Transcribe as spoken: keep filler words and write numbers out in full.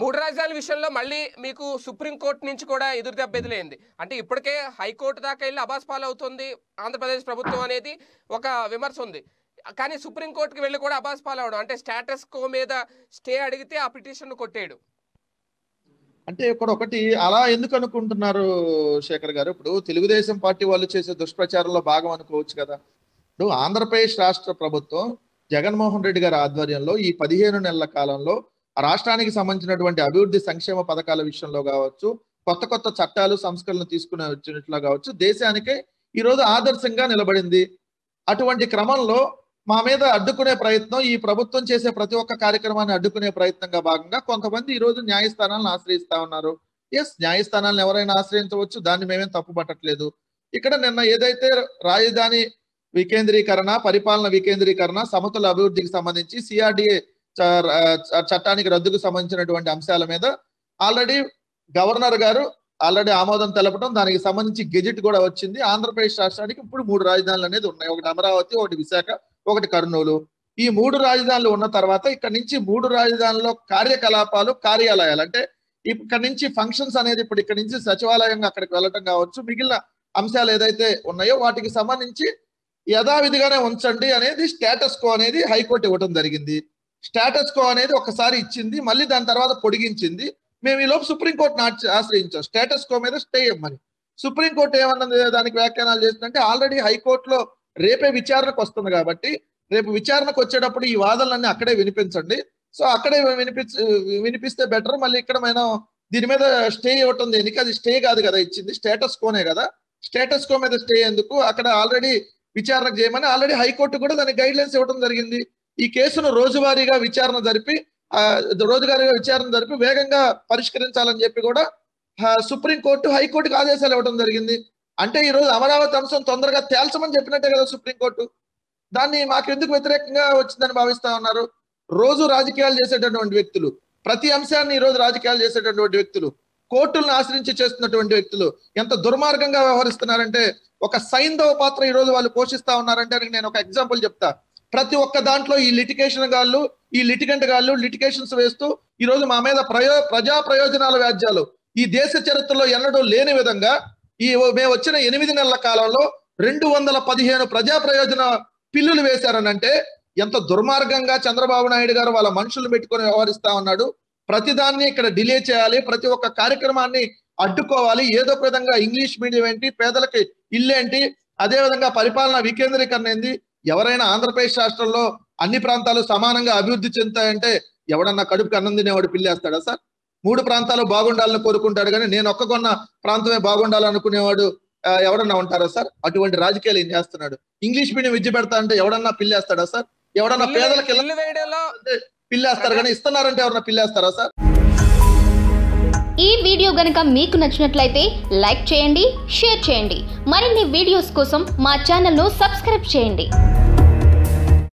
మూడు రాజధానుల విషయంలో మళ్ళీ మీకు సుప్రీంకోర్టు నుంచి కూడా ఎదురు దెబ్బ ఎదురైంది. అంటే ఇప్పటికే హైకోర్టు దాకా వెళ్ళి అబాస్పాలు అవుతుంది ఆంధ్రప్రదేశ్ ప్రభుత్వం అనేది ఒక విమర్శ ఉంది. కానీ సుప్రీంకోర్టుకి వెళ్ళి కూడా అబాస్పాలు అవడం, అంటే స్టేటస్ కో మీద స్టే అడిగితే ఆ పిటిషన్ కొట్టేయడు. అంటే ఇక్కడ ఒకటి అలా ఎందుకు అనుకుంటున్నారు శేఖర్ గారు? ఇప్పుడు తెలుగుదేశం పార్టీ వాళ్ళు చేసే దుష్ప్రచారంలో భాగం అనుకోవచ్చు కదా. ఇప్పుడు ఆంధ్రప్రదేశ్ రాష్ట్ర ప్రభుత్వం జగన్మోహన్ రెడ్డి గారి ఆధ్వర్యంలో ఈ పదిహేను నెలల కాలంలో రాష్ట్రానికి సంబంధించినటువంటి అభివృద్ధి సంక్షేమ పథకాల విషయంలో కావచ్చు, కొత్త కొత్త చట్టాలు సంస్కరణలు తీసుకునే వచ్చినట్లు కావచ్చు, దేశానికే ఈరోజు ఆదర్శంగా నిలబడింది. అటువంటి క్రమంలో మా మీద అడ్డుకునే ప్రయత్నం, ఈ ప్రభుత్వం చేసే ప్రతి ఒక్క కార్యక్రమాన్ని అడ్డుకునే ప్రయత్నంగా భాగంగా కొంతమంది ఈ రోజు న్యాయస్థానాలను ఆశ్రయిస్తా ఉన్నారు. ఎస్, న్యాయస్థానాలను ఎవరైనా ఆశ్రయించవచ్చు, దాన్ని మేమేం తప్పు పట్టట్లేదు. ఇక్కడ నిన్న ఏదైతే రాజధాని వికేంద్రీకరణ, పరిపాలన వికేంద్రీకరణ, సమతుల అభివృద్ధికి సంబంధించి సిఆర్డిఏ చట్టానికి రద్దుకు సంబంధించినటువంటి అంశాల మీద ఆల్రెడీ గవర్నర్ గారు ఆల్రెడీ ఆమోదం తెలపడం, దానికి సంబంధించి గెజెట్ కూడా వచ్చింది. ఆంధ్రప్రదేశ్ రాష్ట్రానికి ఇప్పుడు మూడు రాజధానులు అనేది ఉన్నాయి. ఒకటి అమరావతి, ఒకటి విశాఖ, ఒకటి కర్నూలు. ఈ మూడు రాజధానులు ఉన్న తర్వాత ఇక్కడ నుంచి మూడు రాజధానుల్లో కార్యకలాపాలు, కార్యాలయాలు, అంటే ఇక్కడ నుంచి ఫంక్షన్స్ అనేది ఇప్పుడు ఇక్కడ నుంచి సచివాలయంగా అక్కడికి వెళ్ళటం కావచ్చు, మిగిలిన అంశాలు ఏదైతే ఉన్నాయో వాటికి సంబంధించి యథావిధిగానే ఉంచండి అనేది స్టేటస్ కో అనేది హైకోర్టు ఇవ్వడం జరిగింది. స్టేటస్ కో అనేది ఒకసారి ఇచ్చింది, మళ్ళీ దాని తర్వాత పొడిగించింది. మేము ఈ లోపు సుప్రీంకోర్టును ఆశ్రయించాం స్టేటస్ కో మీద స్టే ఇవ్వమని. సుప్రీంకోర్టు ఏమన్నది దానికి వ్యాఖ్యానాలు చేస్తుందంటే, ఆల్రెడీ హైకోర్టులో రేపే విచారణకు వస్తుంది కాబట్టి రేపు విచారణకు వచ్చేటప్పుడు ఈ వాదనలన్నీ అక్కడే వినిపించండి. సో అక్కడే వినిపి వినిపిస్తే బెటర్. మళ్ళీ ఇక్కడ మనం దీని మీద స్టే ఇవ్వటం దేనికి? అది స్టే కాదు కదా ఇచ్చింది, స్టేటస్ కోనే కదా. స్టేటస్ కో మీద స్టే ఎందుకు? అక్కడ ఆల్రెడీ విచారణకు చేయమని ఆల్రెడీ హైకోర్టు కూడా దానికి గైడ్ లైన్స్ ఇవ్వడం జరిగింది. ఈ కేసును రోజువారీగా విచారణ జరిపి రోజువారీగా విచారణ జరిపి వేగంగా పరిష్కరించాలని చెప్పి కూడా సుప్రీంకోర్టు హైకోర్టుకి ఆదేశాలు ఇవ్వడం జరిగింది. అంటే ఈ రోజు అమరావతి అంశం తొందరగా తేల్చమని చెప్పినట్టే కదా సుప్రీంకోర్టు. దాన్ని మాకెందుకు వ్యతిరేకంగా వచ్చిందని భావిస్తా ఉన్నారు? రోజు రాజకీయాలు చేసేటటువంటి వ్యక్తులు, ప్రతి అంశాన్ని ఈ రోజు రాజకీయాలు చేసేటటువంటి వ్యక్తులు, కోర్టులను ఆశ్రయించి చేస్తున్నటువంటి వ్యక్తులు ఎంత దుర్మార్గంగా వ్యవహరిస్తున్నారంటే, ఒక సైంధవ పాత్ర ఈ రోజు వాళ్ళు పోషిస్తా ఉన్నారంటే నేను ఒక ఎగ్జాంపుల్ చెప్తా. ప్రతి ఒక్క దాంట్లో ఈ లిటిగేషన్ గాళ్ళు, ఈ లిటిగెంట్ గాళ్ళు లిటిగేషన్స్ వేస్తూ ఈ రోజు మా మీద ప్రయో ప్రజా ప్రయోజనాల వ్యాజ్యాలు ఈ దేశ చరిత్రలో ఎన్నడూ లేని విధంగా ఈ మేము వచ్చిన ఎనిమిది నెలల కాలంలో రెండు వందల పదిహేను ప్రజా ప్రయోజన పిల్లులు వేశారనంటే ఎంత దుర్మార్గంగా చంద్రబాబు నాయుడు గారు వాళ్ళ మనుషులు పెట్టుకొని వ్యవహరిస్తా ఉన్నాడు. ప్రతిదాన్ని ఇక్కడ డిలే చేయాలి, ప్రతి ఒక్క కార్యక్రమాన్ని అడ్డుకోవాలి. ఏదో ఒక విధంగా ఇంగ్లీష్ మీడియం ఏంటి, పేదలకి ఇల్లేంటి, అదే విధంగా పరిపాలన వికేంద్రీకరణ ఏంది? ఎవరైనా ఆంధ్రప్రదేశ్ రాష్ట్రంలో అన్ని ప్రాంతాలు సమానంగా అభివృద్ధి చెందుతాయంటే ఎవడన్నా కడుపుకి అన్నం తినేవాడు పిల్లేస్తాడా సార్? మూడు ప్రాంతాలు బాగుండాలని కోరుకుంటాడు కానీ నేను ఒక్క కొన్న ప్రాంతమే బాగుండాలనుకునేవాడు ఎవడన్నా ఉంటారా సార్? అటువంటి రాజకీయాలు ఏం చేస్తున్నాడు? ఇంగ్లీష్ మీడియం విద్య పెడతా అంటే ఎవడన్నా పిల్లేస్తాడా సార్? ఎవడన్నా పేదలకి పిల్లేస్తారు కానీ ఇస్తున్నారంటే ఎవరన్నా పిల్లేస్తారా సార్? ఈ వీడియో గనుక మీకు నచ్చినట్లయితే లైక్ చేయండి, షేర్ చేయండి. మరిన్ని వీడియోస్ కోసం మా ఛానల్ను సబ్స్క్రైబ్ చేయండి.